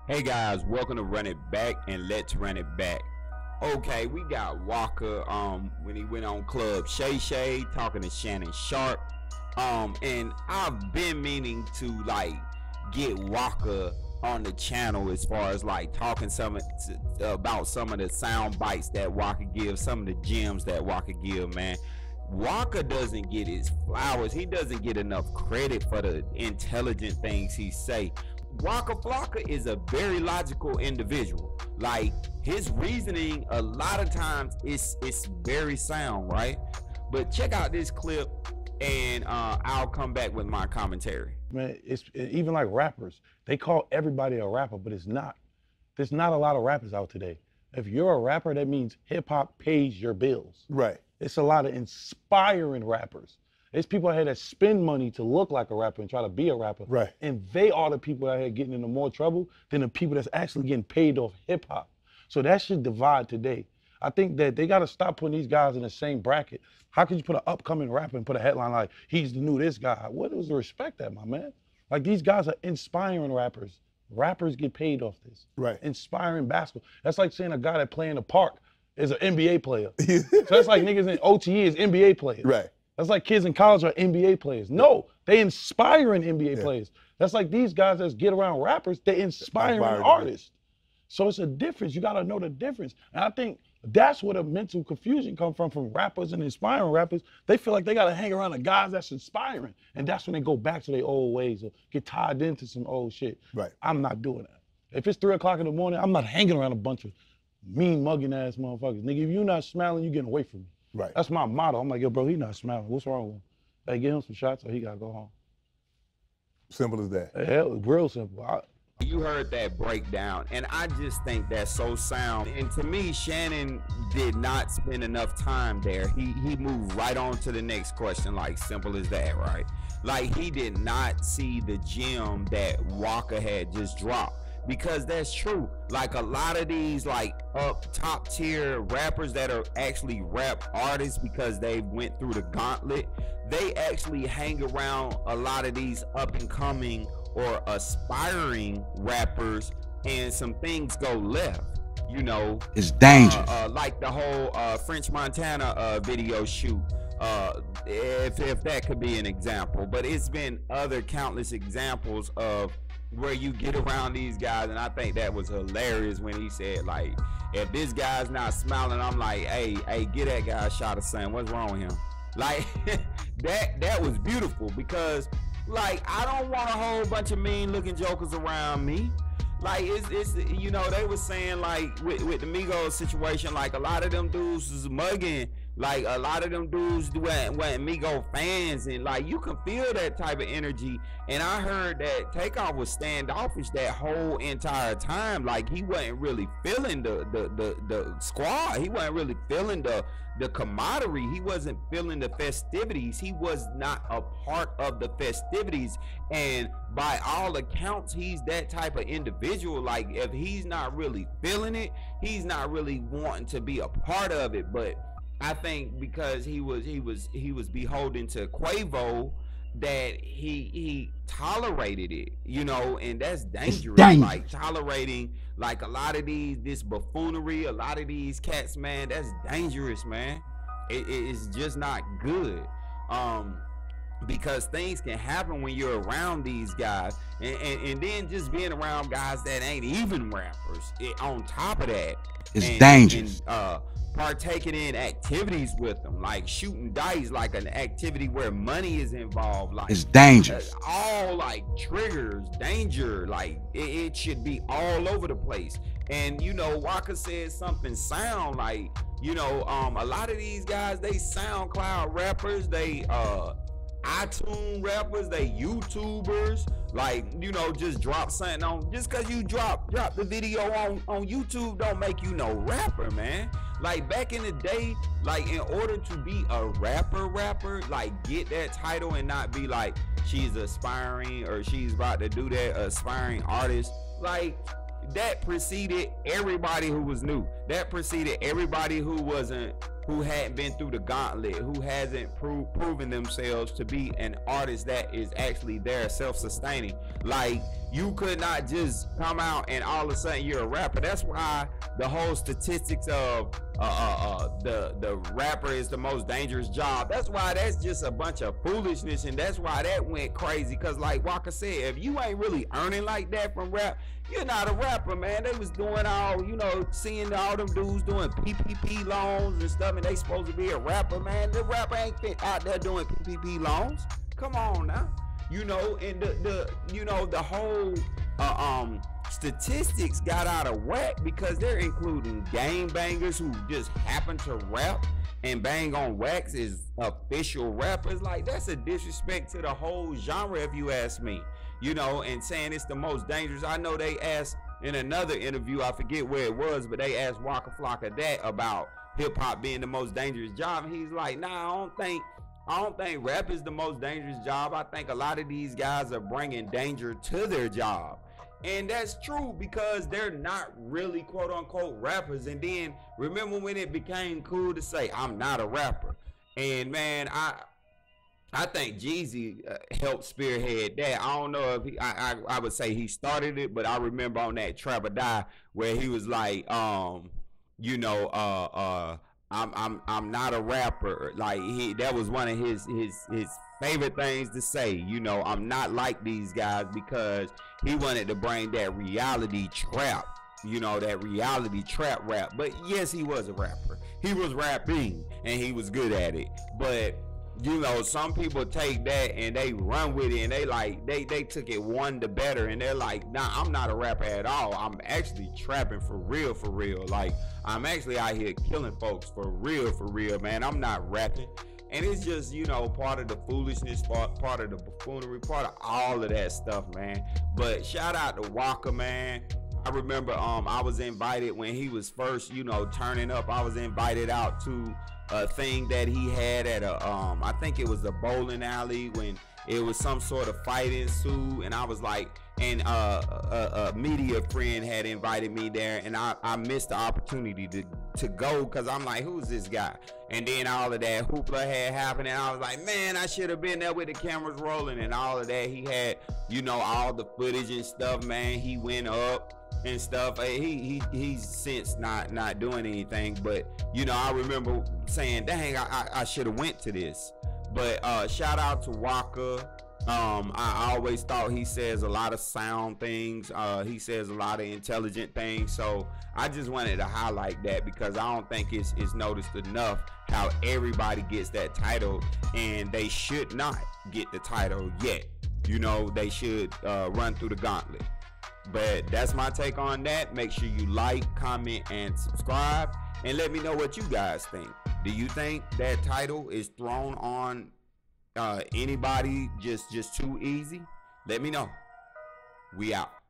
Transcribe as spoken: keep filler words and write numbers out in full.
Hey guys, welcome to Run It Back, and let's run it back. Okay, we got Waka um when he went on Club Shay Shay talking to Shannon Sharp. Um and I've been meaning to like get Waka on the channel as far as like talking some about some of the sound bites that Waka gives, some of the gems that Waka give, man. Waka doesn't get his flowers. He doesn't get enough credit for the intelligent things he say. Waka Flocka is a very logical individual. Like, his reasoning a lot of times is it's very sound, right? But check out this clip and uh, I'll come back with my commentary. Man, it's even like rappers. They call everybody a rapper, but it's not. There's not a lot of rappers out today. If you're a rapper, that means hip hop pays your bills. Right. It's a lot of inspiring rappers. There's people out here that spend money to look like a rapper and try to be a rapper. Right. And they are the people out here getting into more trouble than the people that's actually getting paid off hip hop. So that should divide today. I think that they gotta stop putting these guys in the same bracket. How could you put an upcoming rapper and put a headline like, he's the new this guy? What is the respect that, my man? Like, these guys are inspiring rappers. Rappers get paid off this. Right. Inspiring basketball. That's like saying a guy that play in the park is an N B A player. So that's like niggas in O T E is N B A players. Right. That's like kids in college are N B A players. No, they inspiring N B A yeah. players. That's like these guys that get around rappers, they inspiring Inspired artists. Me. So it's a difference. You gotta know the difference. And I think that's where the mental confusion come from, from rappers and inspiring rappers. They feel like they gotta hang around the guys that's inspiring. And that's when they go back to their old ways or get tied into some old shit. Right. I'm not doing that. If it's three o'clock in the morning, I'm not hanging around a bunch of mean mugging ass motherfuckers. Nigga, if you're not smiling, you getting away from me. Right. That's my motto. I'm like, yo, bro, he not smiling. What's wrong with him? Hey, get him some shots or he gotta go home. Simple as that. Yeah, real simple. I, you heard that breakdown, and I just think that's so sound. And to me, Shannon did not spend enough time there. He he moved right on to the next question, like simple as that, right? Like, he did not see the gem that Waka had just dropped. Because that's true. Like, a lot of these like up top tier rappers that are actually rap artists because they went through the gauntlet, they actually hang around a lot of these up and coming or aspiring rappers, and some things go left. You know, it's dangerous. Uh, uh, like the whole uh, French Montana uh, video shoot. Uh, if if that could be an example, but it's been other countless examples of where you get around these guys, and I think that was hilarious when he said, like, if this guy's not smiling, I'm like, hey, hey, get that guy a shot of sun. What's wrong with him? Like, that that was beautiful, because, like, I don't want a whole bunch of mean-looking jokers around me. Like, it's, it's you know, they were saying, like, with, with the Migos situation, like, a lot of them dudes was mugging. Like, a lot of them dudes weren't, weren't Migo fans, and like, you can feel that type of energy. And I heard that Takeoff was standoffish that whole entire time. Like, he wasn't really feeling the the the, the squad. He wasn't really feeling the the camaraderie. He wasn't feeling the festivities. He was not a part of the festivities. And by all accounts, he's that type of individual. Like, if he's not really feeling it, he's not really wanting to be a part of it. But I think because he was he was he was beholden to Quavo, that he he tolerated it, you know, and that's dangerous. dangerous. Like, tolerating like a lot of these this buffoonery, a lot of these cats, man, that's dangerous, man. It, it's just not good. Um, because things can happen when you're around these guys, and, and, and then just being around guys that ain't even rappers. It, on top of that, it's and, dangerous. And, uh, partaking in activities with them, like shooting dice, like an activity where money is involved, like it's dangerous. Uh, all like triggers, danger, like it, it should be all over the place. And you know, Waka said something sound like, you know, um, a lot of these guys, they SoundCloud rappers, they uh iTunes rappers, they YouTubers. Like, you know, just drop something on, just cause you drop drop the video on on YouTube don't make you no rapper, man. Like, back in the day, like, in order to be a rapper rapper, like, get that title and not be like, she's aspiring or she's about to do that, aspiring artist, like, that preceded everybody who was new. That preceded everybody who wasn't, who hadn't been through the gauntlet, who hasn't pro proven themselves to be an artist that is actually there, self-sustaining. Like, You could not just come out and all of a sudden you're a rapper. That's why the whole statistics of uh, uh, uh, the the rapper is the most dangerous job. That's why that's just a bunch of foolishness, and that's why that went crazy. Cause like Waka said, if you ain't really earning like that from rap, you're not a rapper, man. They was doing all, you know, seeing all them dudes doing P P P loans and stuff, and they supposed to be a rapper, man. The rapper ain't fit out there doing P P P loans. Come on now. You know, and the, the you know, the whole uh, um statistics got out of whack because they're including game bangers who just happen to rap and bang on wax as official rappers. Like, that's a disrespect to the whole genre, if you ask me. You know, and saying it's the most dangerous. I know they asked in another interview, I forget where it was, but they asked Waka Flocka that about hip hop being the most dangerous job. And he's like, nah, I don't think I don't think rap is the most dangerous job. I think a lot of these guys are bringing danger to their job. And that's true because they're not really quote unquote rappers. And then remember when it became cool to say, I'm not a rapper. And man, I I think Jeezy uh, helped spearhead that. I don't know if he, I, I I would say he started it, but I remember on that Trap or Die where he was like, um, you know, uh, uh, I'm I'm I'm not a rapper. Like he, that was one of his his his favorite things to say. You know, I'm not like these guys because he wanted to bring that reality trap. You know, that reality trap rap. But yes, he was a rapper. He was rapping and he was good at it. But you know, some people take that and they run with it and they like they they took it one to better and they're like, nah, I'm not a rapper at all. I'm actually trapping for real, for real. Like, I'm actually out here killing folks for real, for real, man. I'm not rapping. And it's just, you know, part of the foolishness, part, part of the buffoonery, part of all of that stuff, man. But shout out to Waka, man. I remember um I was invited when he was first, you know, turning up. I was invited out to a thing that he had at a um I think it was a bowling alley when it was some sort of fight ensued, and I was like, and uh, a, a media friend had invited me there, and I, I missed the opportunity to to go because I'm like, who's this guy? And then all of that hoopla had happened, and I was like, man, I should have been there with the cameras rolling and all of that. He had, you know, all the footage and stuff, man. He went up and stuff. He he he's since not not doing anything, but you know, I remember saying, dang, I I, I should have went to this. But uh, shout out to Waka. Um, I always thought he says a lot of sound things. Uh, he says a lot of intelligent things. So I just wanted to highlight that because I don't think it's, it's noticed enough how everybody gets that title, and they should not get the title yet. You know, they should uh, run through the gauntlet. But that's my take on that. Make sure you like, comment, and subscribe, and let me know what you guys think. Do you think that title is thrown on uh, anybody just just too easy? Let me know. We out.